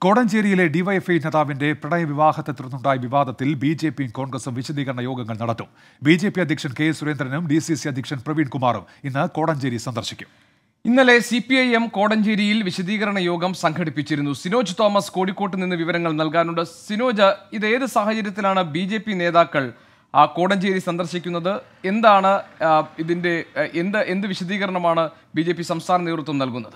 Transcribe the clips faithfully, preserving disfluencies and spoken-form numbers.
കോടഞ്ചേരിയിലെ DYFI നേതാവിന്റെ പ്രണയവിവാഹത്തെ തുടർന്നുണ്ടായ വിവാദത്തിൽ ബി ജെ പിയും കോൺഗ്രസും വിശദീകരണ യോഗങ്ങൾ നടത്തും. ബി ജെ പി അധ്യക്ഷൻ കെ സുരേന്ദ്രനും ഡി സി സി അധ്യക്ഷൻ പ്രവീൺ കുമാറും ഇന്ന് കോടഞ്ചേരി സന്ദർശിക്കും. ഇന്നലെ സി പി ഐ എം കോടഞ്ചേരിയിൽ വിശദീകരണ യോഗം സംഘടിപ്പിച്ചിരുന്നു. സിനോജ് തോമസ് കോഴിക്കോട്ട് നിന്ന് വിവരങ്ങൾ നൽകാനുണ്ട്. സിനോജ്, ഇത് ഏത് സാഹചര്യത്തിലാണ് ബി ജെ പി നേതാക്കൾ കോടഞ്ചേരി സന്ദർശിക്കുന്നത്? എന്താണ് ഇതിന്റെ എന്ത് എന്ത് വിശദീകരണമാണ് ബി ജെ പി സംസ്ഥാന നേതൃത്വം നൽകുന്നത്?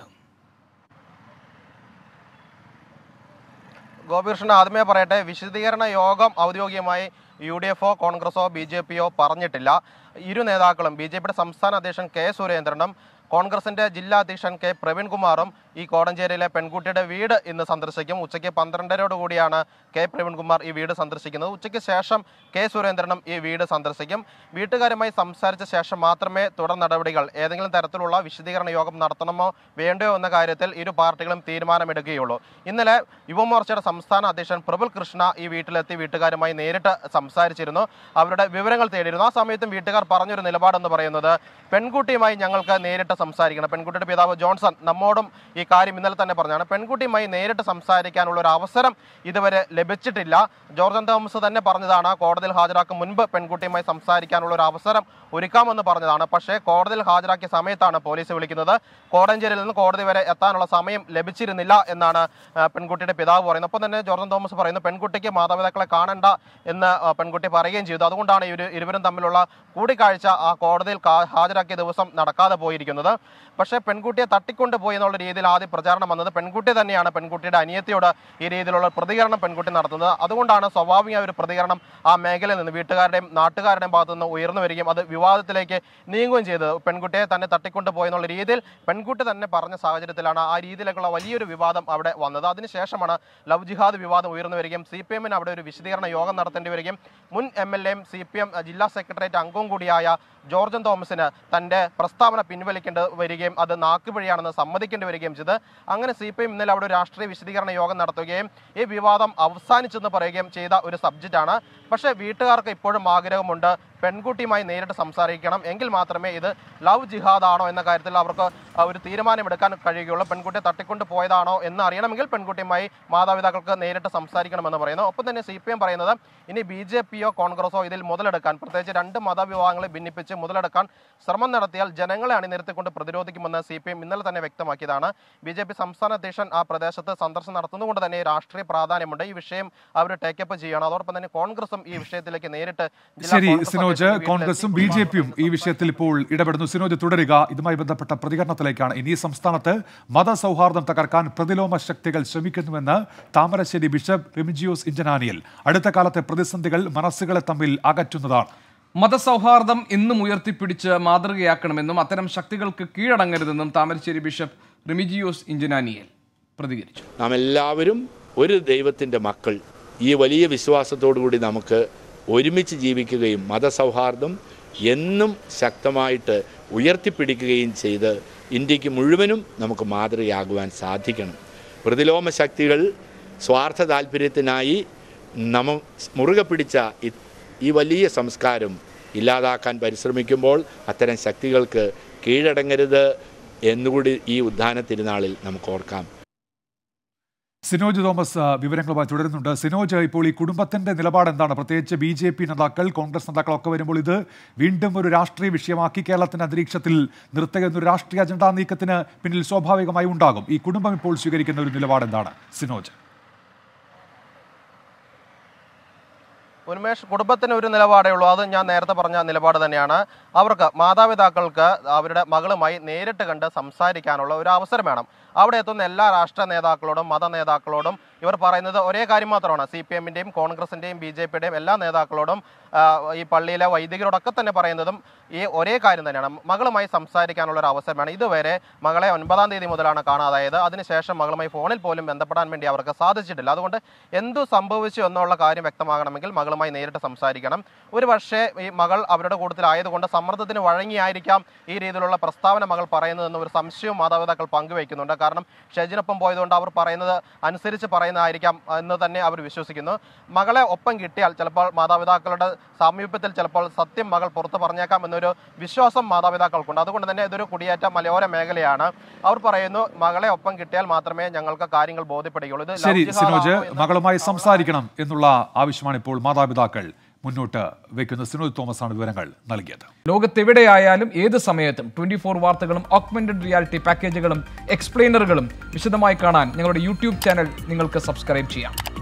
ഗോപികൃഷ്ണൻ, ആദ്യമേ പറയട്ടെ, വിശദീകരണ യോഗം ഔദ്യോഗികമായി യു ഡി എഫോ കോൺഗ്രസോ ബി ജെ പിയോ പറഞ്ഞിട്ടില്ല. ഇരു നേതാക്കളും ബി ജെ പിയുടെ സംസ്ഥാന അധ്യക്ഷൻ കെ സുരേന്ദ്രനും കോൺഗ്രസിന്റെ ജില്ലാ അധ്യക്ഷൻ കെ പ്രവീൺ കുമാറും ഈ കോടഞ്ചേരിയിലെ പെൺകുട്ടിയുടെ വീട് ഇന്ന് സന്ദർശിക്കും. ഉച്ചയ്ക്ക് പന്ത്രണ്ടരയോട് കൂടിയാണ് കെ പ്രവീൺകുമാർ ഈ വീട് സന്ദർശിക്കുന്നത്. ഉച്ചയ്ക്ക് ശേഷം കെ സുരേന്ദ്രനും ഈ വീട് സന്ദർശിക്കും. വീട്ടുകാരുമായി സംസാരിച്ച ശേഷം മാത്രമേ തുടർ നടപടികൾ, ഏതെങ്കിലും തരത്തിലുള്ള വിശദീകരണ യോഗം നടത്തണമോ വേണ്ടയോ എന്ന കാര്യത്തിൽ ഇരു പാർട്ടികളും തീരുമാനമെടുക്കുകയുള്ളൂ. ഇന്നലെ യുവമോർച്ചയുടെ സംസ്ഥാന അധ്യക്ഷൻ പ്രബുൽ കൃഷ്ണ ഈ വീട്ടിലെത്തി വീട്ടുകാരുമായി നേരിട്ട് സംസാരിച്ചിരുന്നു. അവരുടെ വിവരങ്ങൾ തേടിയിരുന്നു. ആ സമയത്തും വീട്ടുകാർ പറഞ്ഞൊരു നിലപാടെന്ന് പറയുന്നത്, പെൺകുട്ടിയുമായി ഞങ്ങൾക്ക് നേരിട്ട് സംസാരിക്കണം. പെൺകുട്ടിയുടെ പിതാവ് ജോൺസൺ നമ്മോടും ഈ കാര്യം ഇന്നലെ തന്നെ പറഞ്ഞാണ്. പെൺകുട്ടിയുമായി നേരിട്ട് സംസാരിക്കാനുള്ള ഒരു അവസരം ഇതുവരെ ലഭിച്ചിട്ടില്ല. ജോർജൻ തോമസ് തന്നെ പറഞ്ഞതാണ്, കോടതിയിൽ ഹാജരാക്കും മുൻപ് പെൺകുട്ടിയുമായി സംസാരിക്കാനുള്ള ഒരു അവസരം ഒരുക്കാമെന്ന് പറഞ്ഞതാണ്. പക്ഷേ കോടതിയിൽ ഹാജരാക്കിയ സമയത്താണ് പോലീസ് വിളിക്കുന്നത്. കോടഞ്ചേരിയിൽ നിന്ന് കോടതി വരെ എത്താനുള്ള സമയം ലഭിച്ചിരുന്നില്ല എന്നാണ് പെൺകുട്ടിയുടെ പിതാവ് പറയുന്നത്. ഒപ്പം തന്നെ ജോർജൻ തോമസ് പറയുന്നു, പെൺകുട്ടിക്ക് മാതാപിതാക്കളെ കാണണ്ട എന്ന് പെൺകുട്ടി പറയുകയും ചെയ്തു. അതുകൊണ്ടാണ് ഇവർ ഇരുവരും തമ്മിലുള്ള കൂടിക്കാഴ്ച ആ കോടതിയിൽ ഹാജരാക്കിയ ദിവസം നടക്കാതെ പോയിരിക്കുന്നത്. പക്ഷേ പെൺകുട്ടിയെ തട്ടിക്കൊണ്ടുപോയി എന്നുള്ള രീതിയിൽ ആദ്യം പ്രചാരണം വന്നത് പെൺകുട്ടി തന്നെയാണ്. പെൺകുട്ടിയുടെ അനിയത്തിയോട് ഈ രീതിയിലുള്ള പ്രതികരണം പെൺകുട്ടി നടത്തുന്നത്. അതുകൊണ്ടാണ് സ്വാഭാവിക ഒരു പ്രതികരണം ആ മേഖലയിൽ നിന്ന് വീട്ടുകാരുടെയും നാട്ടുകാരുടെയും ഭാഗത്തു നിന്ന് ഉയർന്നു വരികയും അത് വിവാദത്തിലേക്ക് നീങ്ങുകയും ചെയ്തത്. പെൺകുട്ടിയെ തന്നെ തട്ടിക്കൊണ്ടുപോയി എന്നുള്ള രീതിയിൽ പെൺകുട്ടി തന്നെ പറഞ്ഞ സാഹചര്യത്തിലാണ് ആ രീതിയിലേക്കുള്ള വലിയൊരു വിവാദം അവിടെ വന്നത്. അതിനുശേഷമാണ് ലവ് ജിഹാദ് വിവാദം ഉയർന്നു വരികയും സി പി എമ്മിന് അവിടെ ഒരു വിശദീകരണ യോഗം നടത്തേണ്ടി വരികയും മുൻ എം എൽ എയും സി പി എം ജില്ലാ സെക്രട്ടേറിയറ്റ് അംഗവും കൂടിയായ ജോർജൻ തോമസിന് തന്റെ പ്രസ്താവന പിൻവലിക്കേണ്ടി വരികയും അത് നാക്കുവഴിയാണെന്ന് സമ്മതിക്കേണ്ടി വരികയും ചെയ്ത് അങ്ങനെ സി പി എം ഇന്നലെ അവിടെ ഒരു രാഷ്ട്രീയ വിശദീകരണ യോഗം നടത്തുകയും ഈ വിവാദം അവസാനിച്ചെന്ന് പറയുകയും ചെയ്ത ഒരു സബ്ജക്റ്റാണ്. പക്ഷേ വീട്ടുകാർക്ക് ഇപ്പോഴും ആഗ്രഹമുണ്ട്, പെൺകുട്ടിയുമായി നേരിട്ട് സംസാരിക്കണം, എങ്കിൽ മാത്രമേ ഇത് ലവ് ജിഹാദ് ആണോ എന്ന കാര്യത്തിൽ അവർക്ക് ഒരു തീരുമാനമെടുക്കാൻ കഴിയുകയുള്ളൂ. പെൺകുട്ടിയെ തട്ടിക്കൊണ്ട് പോയതാണോ എന്ന് അറിയണമെങ്കിൽ പെൺകുട്ടിയുമായി മാതാപിതാക്കൾക്ക് നേരിട്ട് സംസാരിക്കണമെന്ന് പറയുന്നു. ഒപ്പം തന്നെ സി പി എം പറയുന്നത്, ഇനി ബി ജെ പിയോ കോൺഗ്രസോ ഇതിൽ മുതലെടുക്കാൻ, പ്രത്യേകിച്ച് രണ്ട് മതവിഭാഗങ്ങളെ ഭിന്നിപ്പിച്ച് മുതലെടുക്കാൻ ശ്രമം നടത്തിയാൽ ജനങ്ങളെ അണിനിരത്തിക്കൊണ്ട് പ്രതിരോധിക്കുമെന്ന് സി പി എം ഇന്നലെ തന്നെ വ്യക്തമാക്കിയതാണ്. ബി ജെ പി സംസ്ഥാന അധ്യക്ഷൻ ആ പ്രദേശത്ത് സന്ദർശനം നടത്തുന്നതുകൊണ്ട് തന്നെ രാഷ്ട്രീയ പ്രാധാന്യമുണ്ട്. ഈ വിഷയം അവർ ടേക്കപ്പ് ചെയ്യണം. അതോടൊപ്പം തന്നെ കോൺഗ്രസും ഈ വിഷയത്തിലേക്ക് നേരിട്ട് കോൺഗ്രസും ബി ജെ പിയും ഈ വിഷയത്തിൽ ഇപ്പോൾ ഇടപെടുന്നു. സിനോജ്, തുടരുക. ഇതുമായി ബന്ധപ്പെട്ട പ്രതികരണത്തിലേക്കാണ് ഇനി. സംസ്ഥാനത്ത് മതസൗഹാർദ്ദം തകർക്കാൻ പ്രതിലോമ ശക്തികൾ ശ്രമിക്കുന്നുവെന്ന് താമരശ്ശേരി ബിഷപ്പ് റെമിജിയോസ് ഇഞ്ചനാനിയിൽ. അടുത്ത കാലത്തെ പ്രതിസന്ധികൾ മനസ്സുകളെ തമ്മിൽ അകറ്റുന്നതാണ്. മതസൗഹാർദ്ദം എന്നും ഉയർത്തിപ്പിടിച്ച് മാതൃകയാക്കണമെന്നും അത്തരം ശക്തികൾക്ക് കീഴടങ്ങരുതെന്നും താമരശ്ശേരി ബിഷപ്പ് റെമിജിയോസ് ഇഞ്ചനാനിയിൽ പ്രതികരിച്ചു. നാം എല്ലാവരും ഒരു ദൈവത്തിൻ്റെ മക്കൾ. ഈ വലിയ വിശ്വാസത്തോടു കൂടി നമുക്ക് ഒരുമിച്ച് ജീവിക്കുകയും മതസൗഹാർദ്ദം എന്നും ശക്തമായിട്ട് ഉയർത്തിപ്പിടിക്കുകയും ചെയ്ത് ഇന്ത്യക്ക് മുഴുവനും നമുക്ക് മാതൃകയാകുവാൻ സാധിക്കണം. പ്രതിലോമ ശക്തികൾ സ്വാർത്ഥ താല്പര്യത്തിനായി നമ്മ മുറുകെ പിടിച്ച ഈ വലിയ സംസ്കാരം ഇല്ലാതാക്കാൻ പരിശ്രമിക്കുമ്പോൾ അത്തരം ശക്തികൾക്ക് കീഴടങ്ങരുത് എന്നുകൂടി ഈ ഉദ്ധാന തിരുനാളിൽ നമുക്ക് ഓർക്കാം. സിനോജ് തോമസ് വിവരങ്ങളുമായി തുടരുന്നുണ്ട്. സിനോജ്, ഇപ്പോൾ ഈ കുടുംബത്തിന്റെ നിലപാട് എന്താണ്? പ്രത്യേകിച്ച് ബി ജെ പി നേതാക്കൾ, കോൺഗ്രസ് നേതാക്കളൊക്കെ വരുമ്പോൾ ഇത് വീണ്ടും ഒരു രാഷ്ട്രീയ വിഷയമാക്കി കേരളത്തിന്റെ അന്തരീക്ഷത്തിൽ നിർത്തുക എന്നൊരു രാഷ്ട്രീയ അജണ്ടാ നീക്കത്തിന് പിന്നിൽ സ്വാഭാവികമായി ഉണ്ടാകും. ഈ കുടുംബം ഇപ്പോൾ സ്വീകരിക്കുന്ന ഒരു നിലപാട് എന്താണ് സിനോജ്? ഉന്മേഷ്, കുടുംബത്തിന് ഒരു നിലപാടേ ഉള്ളൂ. അത് ഞാൻ നേരത്തെ പറഞ്ഞ നിലപാട് തന്നെയാണ്. അവർക്ക് മാതാപിതാക്കൾക്ക് അവരുടെ മകളുമായി നേരിട്ട് കണ്ട് സംസാരിക്കാനുള്ള ഒരു അവസരം വേണം. അവിടെ എത്തുന്ന എല്ലാ രാഷ്ട്രീയ നേതാക്കളോടും മത നേതാക്കളോടും ഇവർ പറയുന്നത് ഒരേ കാര്യം മാത്രമാണ്. സി പി എമ്മിൻ്റെയും കോൺഗ്രസിൻ്റെയും ബി ജെ പിയുടെയും എല്ലാ നേതാക്കളോടും ഈ പള്ളിയിലെ വൈദികരോടൊക്കെ തന്നെ പറയുന്നതും ഈ ഒരേ കാര്യം തന്നെയാണ്. മകളുമായി സംസാരിക്കാനുള്ള ഒരു അവസരം വേണം. ഇതുവരെ മകളെ ഒൻപതാം തീയതി മുതലാണ് കാണാതായത്. അതിനുശേഷം മകളുമായി ഫോണിൽ പോലും ബന്ധപ്പെടാൻ വേണ്ടി അവർക്ക് സാധിച്ചിട്ടില്ല. അതുകൊണ്ട് എന്തു സംഭവിച്ചു എന്നുള്ള കാര്യം വ്യക്തമാകണമെങ്കിൽ മകളുമായി നേരിട്ട് സംസാരിക്കണം. ഒരു പക്ഷേ ഈ മകൾ അവരുടെ കൂട്ടത്തിലായതുകൊണ്ട് സമ്മർദ്ദത്തിന് വഴങ്ങിയായിരിക്കാം ഈ രീതിയിലുള്ള പ്രസ്താവന മകൾ പറയുന്നതെന്ന് ഒരു സംശയവും മാതാപിതാക്കൾ പങ്കുവയ്ക്കുന്നുണ്ട്. കാരണം ഷെജിനൊപ്പം പോയതുകൊണ്ട് അവർ പറയുന്നത് അനുസരിച്ച് പറയുന്നത് പറയുന്നതായിരിക്കാം എന്ന് തന്നെ അവർ വിശ്വസിക്കുന്നു. മകളെ ഒപ്പം കിട്ടിയാൽ ചിലപ്പോൾ മാതാപിതാക്കളുടെ സാമീപ്യത്തിൽ ചിലപ്പോൾ സത്യം മകൾ പുറത്ത് പറഞ്ഞേക്കാം എന്നൊരു വിശ്വാസം മാതാപിതാക്കൾക്കുണ്ട്. അതുകൊണ്ട് തന്നെ ഇതൊരു കുടിയേറ്റ മലയോര മേഖലയാണ്. അവർ പറയുന്നു മകളെ ഒപ്പം കിട്ടിയാൽ മാത്രമേ ഞങ്ങൾക്ക് കാര്യങ്ങൾ ബോധ്യപ്പെടുകയുള്ളൂ. ഇത് ശരി സിനോജ്, മകളുമായി സംസാരിക്കണം എന്നുള്ള ആവശ്യമാണ് ഇപ്പോൾ മാതാപിതാക്കൾ മുന്നോട്ട് വെക്കുന്ന. സിനോജ് തോമസ് ആണ് വിവരങ്ങൾ നൽകിയത്. ലോകത്തെവിടെയായാലും ഏത് സമയത്തും ട്വന്റി ഫോർ വാർത്തകളും ഓഗ്മെന്റഡ് റിയാലിറ്റി പാക്കേജുകളും എക്സ്പ്ലെയിനറുകളും വിശദമായി കാണാൻ ഞങ്ങളുടെ യൂട്യൂബ് ചാനൽ നിങ്ങൾക്ക് സബ്സ്ക്രൈബ് ചെയ്യാം.